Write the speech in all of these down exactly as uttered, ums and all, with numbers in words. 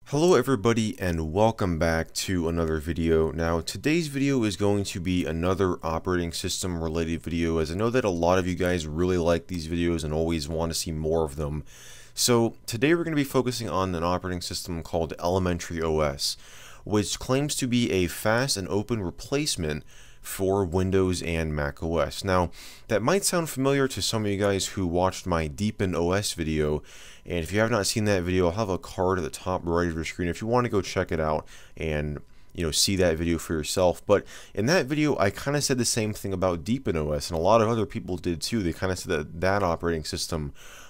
Hello everybody and welcome back to another video. Now today's video is going to be another operating system related video, as I know that a lot of you guys really like these videos and always want to see more of them. So today we're going to be focusing on an operating system called elementryOS, which claims to be a fast and open replacement for Windows and macOS. Now, that might sound familiar to some of you guys who watched my Deep in O S video, and if you have not seen that video, I'll have a card at the top right of your screen if you want to go check it out and you know see that video for yourself. But in that video, I kind of said the same thing about Deep in O S, and a lot of other people did too. They kind of said that that operating system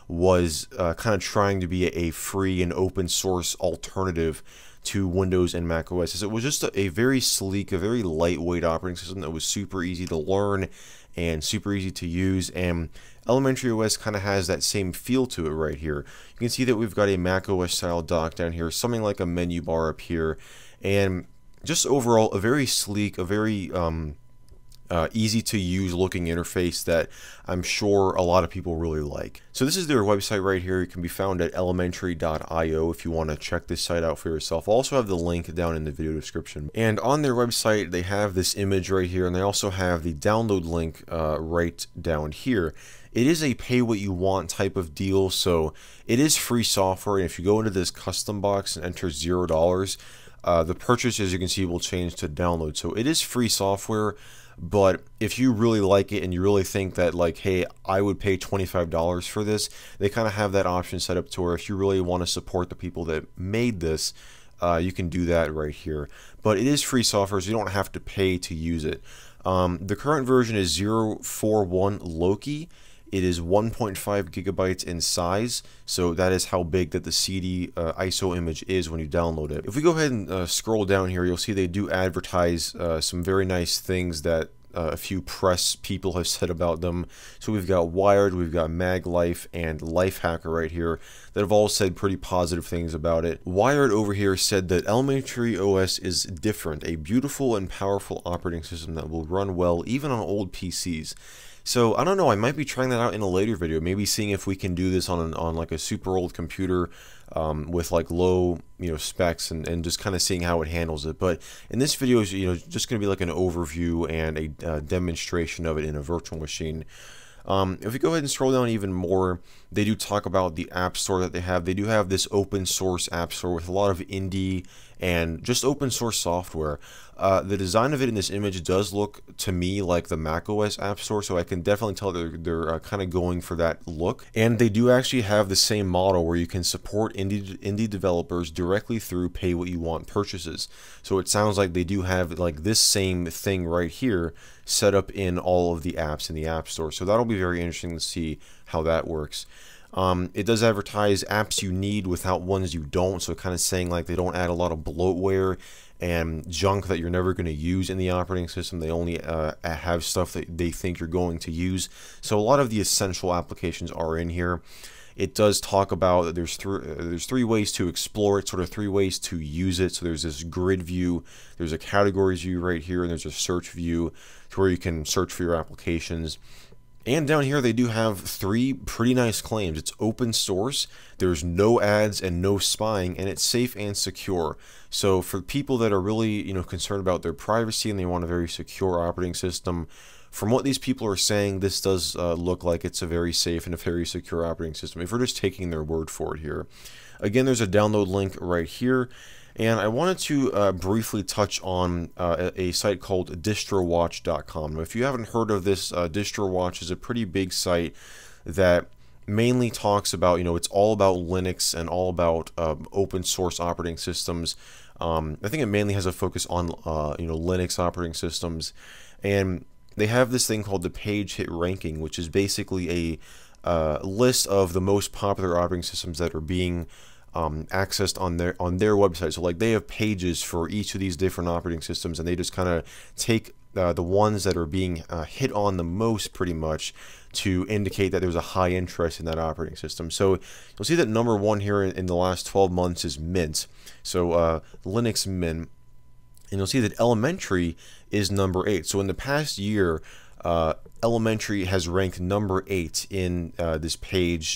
was uh, kind of trying to be a free and open source alternative to Windows and macOS, as it was just a, a very sleek, a very lightweight operating system that was super easy to learn and super easy to use. And elementryOS kind of has that same feel to it right here. You can see that we've got a macOS style dock down here, something like a menu bar up here, and just overall a very sleek, a very um, Uh, easy to use looking interface that I'm sure a lot of people really like. So this is their website right here. It can be found at elementary dot i o if you want to check this site out for yourself. I'll also have the link down in the video description. And on their website they have this image right here, and they also have the download link uh, right down here. It is a pay what you want type of deal, so it is free software, and if you go into this custom box and enter zero dollars, uh, the purchase, as you can see, will change to download. So it is free software. But if you really like it and you really think that, like, hey, I would pay twenty-five dollars for this, they kind of have that option set up to where if you really want to support the people that made this, uh, you can do that right here. But it is free software, so you don't have to pay to use it. Um, the current version is zero four one Loki. It is one point five gigabytes in size, so that is how big that the C D uh, I S O image is when you download it. If we go ahead and uh, scroll down here, you'll see they do advertise uh, some very nice things that uh, a few press people have said about them. So we've got Wired, we've got MagLife, and Lifehacker right here that have all said pretty positive things about it. Wired over here said that elementryOS is different, a beautiful and powerful operating system that will run well even on old P Cs. So I don't know, I might be trying that out in a later video, maybe seeing if we can do this on an, on like a super old computer um, with like low you know specs, and, and just kind of seeing how it handles it. But in this video is you know just going to be like an overview and a uh, demonstration of it in a virtual machine. Um, if we go ahead and scroll down even more, they do talk about the app store that they have. They do have this open source app store with a lot of indie and just open source software. Uh, the design of it in this image does look to me like the macOS app store, so I can definitely tell they're, they're uh, kind of going for that look. And they do actually have the same model where you can support indie indie developers directly through pay what you want purchases. So it sounds like they do have like this same thing right here set up in all of the apps in the app store. So that'll be very interesting to see how that works. Um, it does advertise apps you need without ones you don't, so kind of saying like they don't add a lot of bloatware and junk that you're never going to use in the operating system. They only uh, have stuff that they think you're going to use. So a lot of the essential applications are in here. It does talk about that there's three there's three ways to explore it, sort of three ways to use it. So there's this grid view, there's a categories view right here, and there's a search view to where you can search for your applications. And down here they do have three pretty nice claims. It's open source, there's no ads and no spying, and it's safe and secure. So for people that are really you know concerned about their privacy and they want a very secure operating system, from what these people are saying, this does uh, look like it's a very safe and a very secure operating system, if we're just taking their word for it here. Again, there's a download link right here. And I wanted to uh, briefly touch on uh, a, a site called distro watch dot com. Now, if you haven't heard of this, uh, DistroWatch is a pretty big site that mainly talks about, you know, it's all about Linux and all about uh, open source operating systems. Um, I think it mainly has a focus on, uh, you know, Linux operating systems. And they have this thing called the page hit ranking, which is basically a uh, list of the most popular operating systems that are being Um, accessed on their on their website. So like they have pages for each of these different operating systems, and they just kind of take uh, the ones that are being uh, hit on the most pretty much to indicate that there's a high interest in that operating system. So you'll see that number one here in, in the last twelve months is Mint. So uh, Linux Mint, and you'll see that Elementary is number eight. So in the past year, uh, Elementary has ranked number eight in uh, this page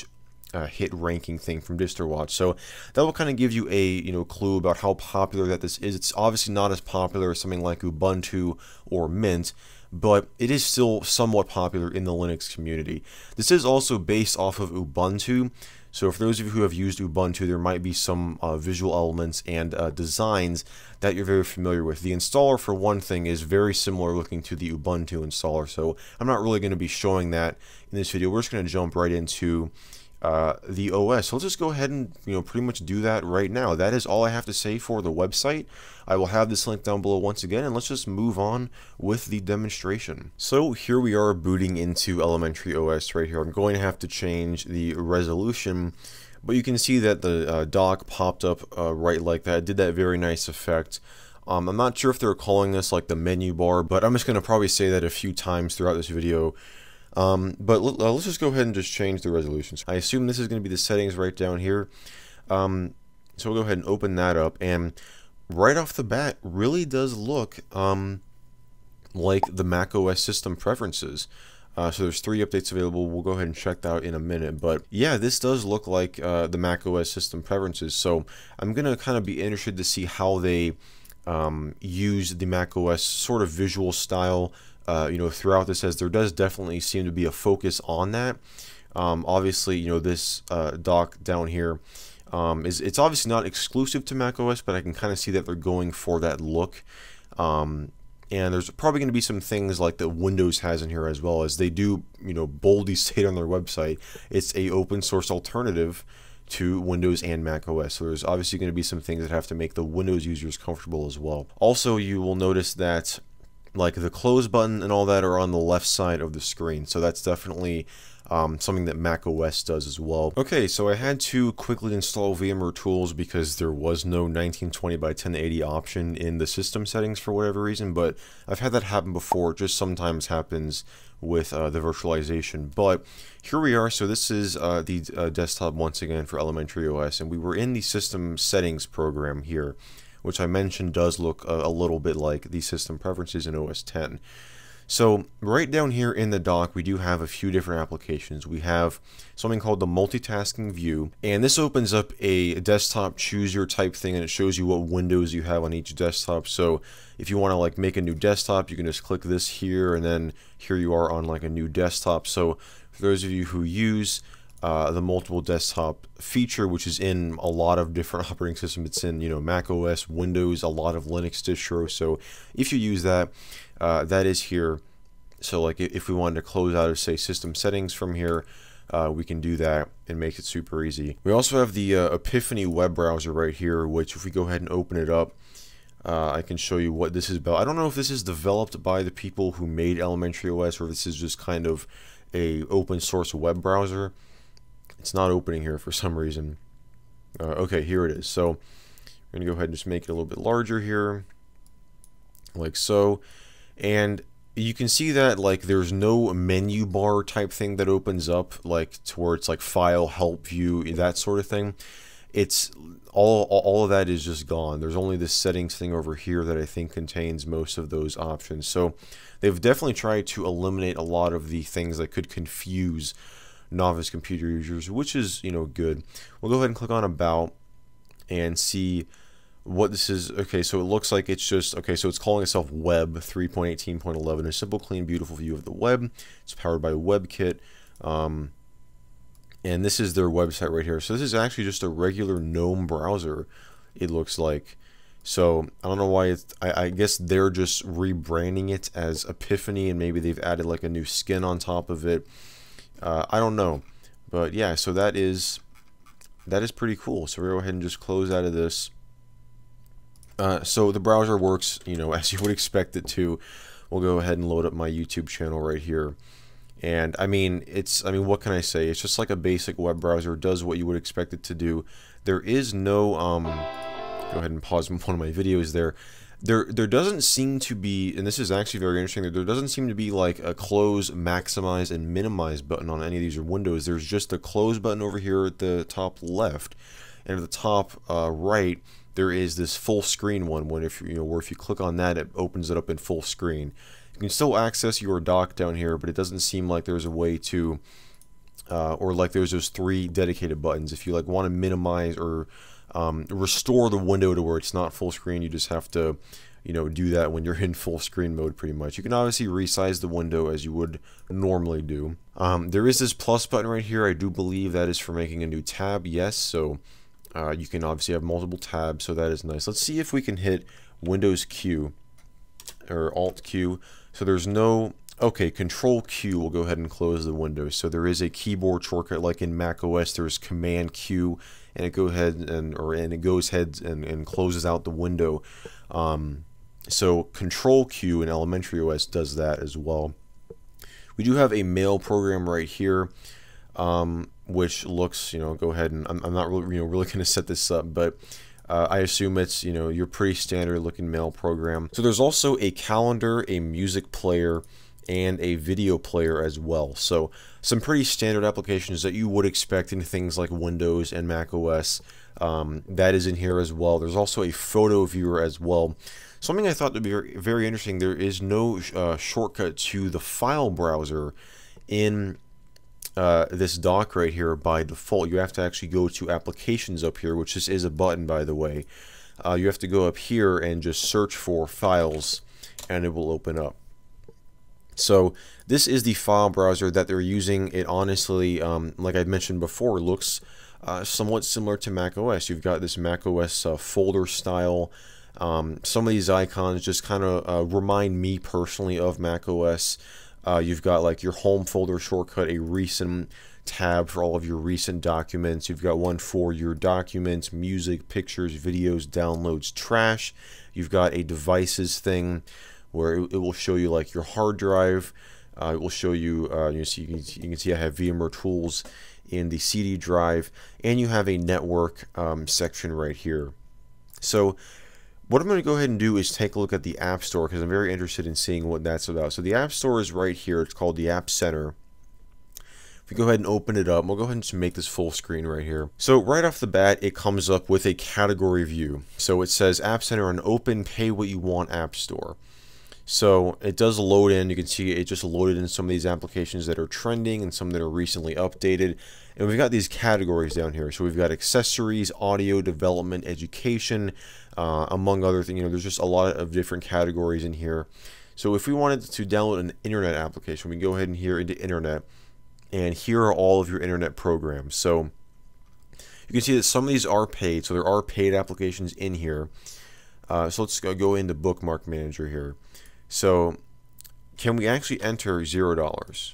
uh, hit ranking thing from DistroWatch. So that will kind of give you a you know clue about how popular that this is. It's obviously not as popular as something like Ubuntu or Mint, but it is still somewhat popular in the Linux community. This is also based off of Ubuntu. So for those of you who have used Ubuntu, there might be some uh, visual elements and uh, designs that you're very familiar with. The installer, for one thing, is very similar looking to the Ubuntu installer, so I'm not really going to be showing that in this video. We're just going to jump right into uh, the O S. So let's just go ahead and you know pretty much do that right now. That is all I have to say for the website. I will have this link down below once again, and let's just move on with the demonstration. So here we are booting into Elementary O S right here. I'm going to have to change the resolution, but you can see that the uh, dock popped up uh, right like that. It did that very nice effect. Um, I'm not sure if they're calling this like the menu bar, but I'm just going to probably say that a few times throughout this video. Um, but uh, let's just go ahead and just change the resolutions. I assume this is going to be the settings right down here. Um, so we'll go ahead and open that up, and right off the bat, really does look um, like the macOS system preferences. Uh, so there's three updates available. We'll go ahead and check that out in a minute. But yeah, this does look like uh, the macOS system preferences. So I'm going to kind of be interested to see how they um, use the macOS sort of visual style uh, you know, throughout this, as there does definitely seem to be a focus on that. Um, obviously, you know, this uh, dock down here Um, is it's obviously not exclusive to macOS, but I can kind of see that they're going for that look. Um, and there's probably going to be some things like that Windows has in here as well, as they do, you know, boldly state on their website, it's a open source alternative to Windows and macOS. So there's obviously going to be some things that have to make the Windows users comfortable as well. Also, you will notice that like the close button and all that are on the left side of the screen. So that's definitely Um, something that macOS does as well. Okay, so I had to quickly install VMware Tools because there was no nineteen twenty by ten eighty option in the system settings for whatever reason, but I've had that happen before. It just sometimes happens with uh, the virtualization. But here we are. So this is uh, the uh, desktop once again for Elementary O S, and we were in the system settings program here, which I mentioned does look a, a little bit like the system preferences in O S ten. So right down here in the dock, we do have a few different applications. We have something called the multitasking view, and this opens up a desktop choose your type thing, and it shows you what windows you have on each desktop. So if you want to like make a new desktop, you can just click this here, and then here you are on like a new desktop. So for those of you who use uh, the multiple desktop feature, which is in a lot of different operating systems, it's in you know macOS, Windows, a lot of Linux distros. So if you use that, Uh, that is here. So like if we wanted to close out of say system settings from here, uh, we can do that and make it super easy. We also have the uh, Epiphany web browser right here, which if we go ahead and open it up, uh, I can show you what this is about. I don't know if this is developed by the people who made Elementary O S, or if this is just kind of a open source web browser. It's not opening here for some reason. Uh, okay, here it is. So we're gonna go ahead and just make it a little bit larger here, like so. And you can see that like there's no menu bar type thing that opens up like towards like file, help, view, that sort of thing. It's all all of that is just gone. There's only this settings thing over here that I think contains most of those options. So they've definitely tried to eliminate a lot of the things that could confuse novice computer users, which is you know good. We'll go ahead and click on About and see what this is. Okay, so it looks like it's just okay, so it's calling itself Web three point eighteen point eleven, a simple, clean, beautiful view of the web. It's powered by WebKit, um, and this is their website right here. So this is actually just a regular GNOME browser, it looks like. So I don't know why it's, I, I guess they're just rebranding it as Epiphany, and maybe they've added like a new skin on top of it. uh, I don't know, but yeah, so that is that is pretty cool. So we'll go ahead and just close out of this. Uh, so the browser works, you know, as you would expect it to. We'll go ahead and load up my YouTube channel right here. And I mean, it's, I mean, what can I say? It's just like a basic web browser. It does what you would expect it to do. There is no, um, go ahead and pause one of my videos there. There, there doesn't seem to be, and this is actually very interesting, there doesn't seem to be like a close, maximize, and minimize button on any of these windows. There's just a close button over here at the top left, and at the top uh, right, there is this full screen one. When if you know, where if you click on that, it opens it up in full screen. You can still access your dock down here, but it doesn't seem like there's a way to uh, or like there's those three dedicated buttons. If you like want to minimize or um, restore the window to where it's not full screen, you just have to, you know, do that when you're in full screen mode pretty much. You can obviously resize the window as you would normally do. Um, there is this plus button right here. I do believe that is for making a new tab. Yes, so uh, you can obviously have multiple tabs, so that is nice. Let's see if we can hit Windows Q or Alt Q. So there's no, okay, Control Q will go ahead and close the window. So there is a keyboard shortcut like in macOS. There's Command Q, and it go ahead and or and it goes ahead and, and closes out the window. Um, so Control Q in elementryOS does that as well. We do have a mail program right here, um, which looks, you know, go ahead and I'm, I'm not really, you know, really going to set this up, but Uh, I assume it's, you know, your pretty standard looking mail program. So there's also a calendar, a music player, and a video player as well. So some pretty standard applications that you would expect in things like Windows and macOS. Um, that is in here as well. There's also a photo viewer as well. Something I thought would be very, very interesting, there is no uh, shortcut to the file browser in Uh, this dock right here by default. You have to actually go to applications up here, which this is a button, by the way. Uh, you have to go up here and just search for files, and it will open up. So this is the file browser that they're using. It honestly, um, like I mentioned before, looks uh, somewhat similar to macOS. You've got this macOS uh, folder style. Um, some of these icons just kind of uh, remind me personally of macOS. Uh, you've got like your home folder shortcut, a recent tab for all of your recent documents. You've got one for your documents, music, pictures, videos, downloads, trash. You've got a devices thing where it, it will show you like your hard drive. Uh, it will show you, uh, you, see, you, can, you can see I have VMware tools in the C D drive, and you have a network um, section right here. So what I'm going to go ahead and do is take a look at the App Store, because I'm very interested in seeing what that's about. So the App Store is right here. It's called the App Center. If we go ahead and open it up, we'll go ahead and just make this full screen right here. So right off the bat, it comes up with a category view. So it says App Center, an open, pay what you want App Store. So it does load in. You can see it just loaded in some of these applications that are trending and some that are recently updated. And we've got these categories down here. So we've got accessories, audio, development, education, uh, among other things. You know, there's just a lot of different categories in here. So if we wanted to download an internet application, we can go ahead and here into internet, and here are all of your internet programs. So you can see that some of these are paid. So there are paid applications in here. Uh, so let's go, go into Bookmark Manager here. So can we actually enter zero dollars?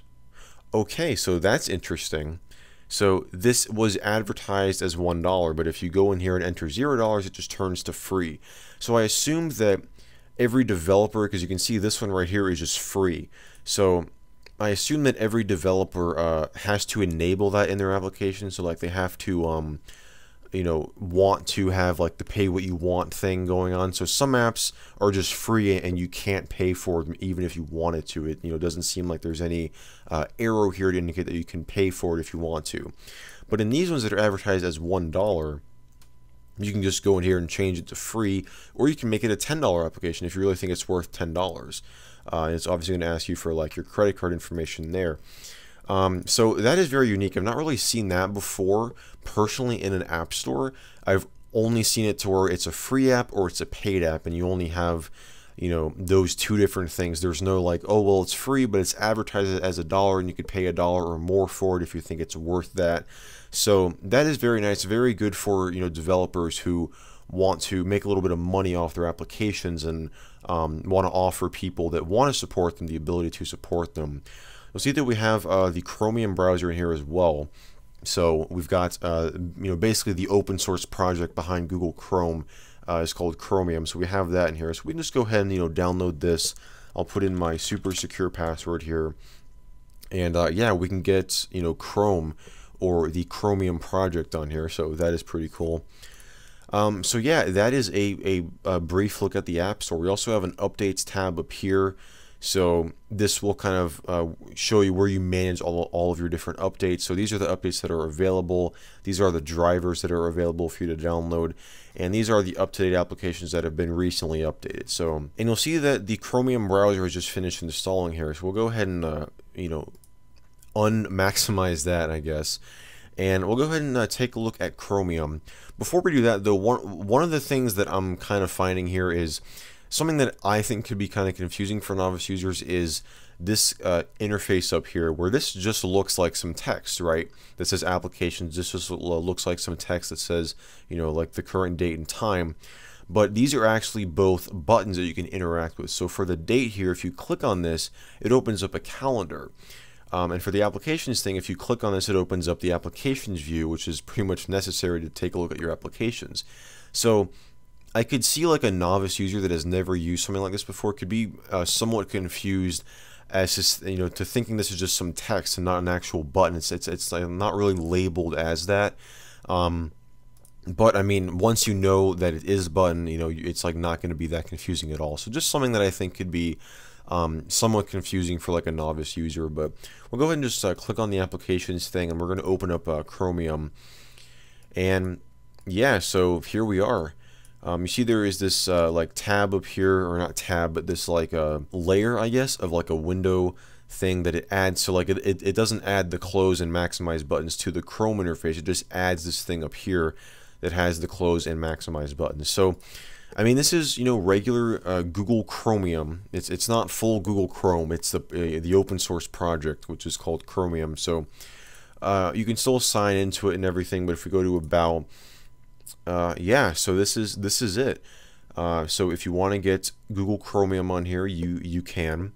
Okay, so that's interesting. So this was advertised as one dollar, but if you go in here and enter zero dollars, it just turns to free. So I assumed that every developer, because you can see this one right here is just free. So I assume that every developer uh, has to enable that in their application. So like they have to, um, you know, want to have like the pay what you want thing going on. So some apps are just free and you can't pay for them even if you wanted to. It, you know, doesn't seem like there's any uh, arrow here to indicate that you can pay for it if you want to. But in these ones that are advertised as one dollar, you can just go in here and change it to free, or you can make it a ten dollar application if you really think it's worth ten dollars. Uh, and it's obviously going to ask you for like your credit card information there. Um, so that is very unique. I've not really seen that before personally in an app store. I've only seen it to where it's a free app or it's a paid app, and you only have, you know, those two different things. There's no like, oh, well, it's free, but it's advertised as a dollar and you could pay a dollar or more for it if you think it's worth that. So that is very nice, very good for, you know, developers who want to make a little bit of money off their applications and um, want to offer people that want to support them the ability to support them. You'll see that we have uh, the Chromium browser in here as well. So we've got, uh, you know, basically the open source project behind Google Chrome uh, is called Chromium. So we have that in here. So we can just go ahead and, you know, download this. I'll put in my super secure password here. And uh, yeah, we can get, you know, Chrome or the Chromium project on here. So that is pretty cool. Um, so yeah, that is a, a, a brief look at the App Store. We also have an updates tab up here. So this will kind of uh, show you where you manage all, all of your different updates. So these are the updates that are available. These are the drivers that are available for you to download. And these are the up-to-date applications that have been recently updated. So, and you'll see that the Chromium browser has just finished installing here. So we'll go ahead and, uh, you know, unmaximize that, I guess. And we'll go ahead and uh, take a look at Chromium. Before we do that, though, one, one of the things that I'm kind of finding here is something that I think could be kind of confusing for novice users is this uh, interface up here, where this just looks like some text, right? That says applications. This just looks like some text that says, you know, like the current date and time. But these are actually both buttons that you can interact with. So for the date here, if you click on this, it opens up a calendar. Um, and for the applications thing, if you click on this, it opens up the applications view, which is pretty much necessary to take a look at your applications. So I could see like a novice user that has never used something like this before could be uh, somewhat confused as just, you know, to thinking this is just some text and not an actual button. It's it's it's like not really labeled as that. Um, but I mean, once you know that it is a button, you know, it's like not going to be that confusing at all. So just something that I think could be Um, somewhat confusing for like a novice user. But we'll go ahead and just uh, click on the applications thing, and we're going to open up uh, Chromium. And yeah, so here we are. Um, you see there is this uh, like tab up here, or not tab, but this like a uh, layer, I guess, of like a window thing that it adds. So like it, it, it doesn't add the close and maximize buttons to the Chrome interface. It just adds this thing up here that has the close and maximize buttons. So I mean, this is, you know, regular uh, Google Chromium. It's it's not full Google Chrome. It's the uh, the open source project, which is called Chromium. So uh, you can still sign into it and everything. But if we go to About, uh, yeah. So this is this is it. Uh, so if you want to get Google Chromium on here, you you can.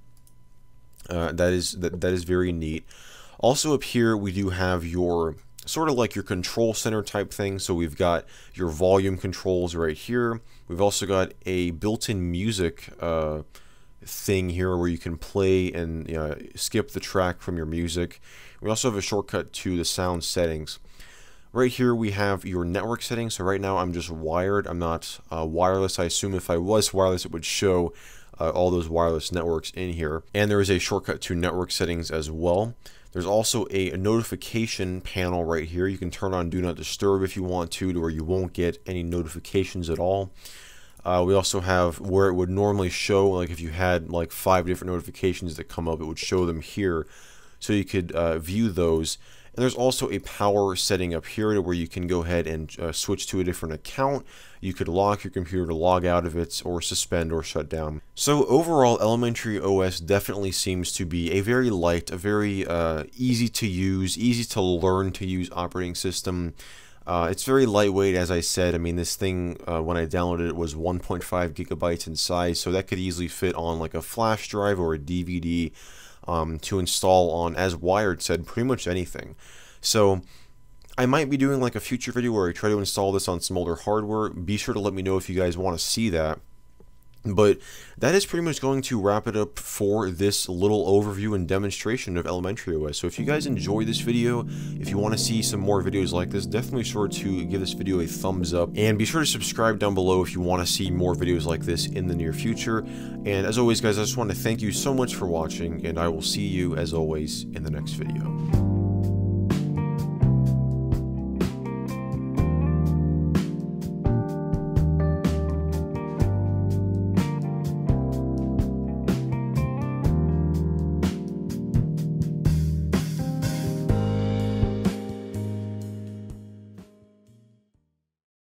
Uh, that is that that is very neat. Also up here, we do have your sort of like your control center type thing. So we've got your volume controls right here. We've also got a built-in music uh, thing here where you can play and uh, skip the track from your music. We also have a shortcut to the sound settings. Right here we have your network settings. So right now I'm just wired. I'm not uh, wireless. I assume if I was wireless, it would show uh, all those wireless networks in here. And there is a shortcut to network settings as well. There's also a notification panel right here. You can turn on Do Not Disturb if you want to, to where you won't get any notifications at all. Uh, we also have where it would normally show, like if you had like five different notifications that come up, it would show them here. So you could uh, view those. And there's also a power setting up here to where you can go ahead and uh, switch to a different account. You could lock your computer to log out of it, or suspend or shut down. So overall, elementryOS definitely seems to be a very light, a very uh, easy to use, easy to learn to use operating system. Uh, it's very lightweight, as I said. I mean, this thing, uh, when I downloaded it, was one point five gigabytes in size, so that could easily fit on like a flash drive or a D V D. Um, to install on, as Wired said, pretty much anything. So I might be doing like a future video where I try to install this on some older hardware. Be sure to let me know if you guys want to see that. But that is pretty much going to wrap it up for this little overview and demonstration of elementryOS. So if you guys enjoyed this video, if you want to see some more videos like this, definitely sure to give this video a thumbs up. And be sure to subscribe down below if you want to see more videos like this in the near future. And as always, guys, I just want to thank you so much for watching, and I will see you, as always, in the next video.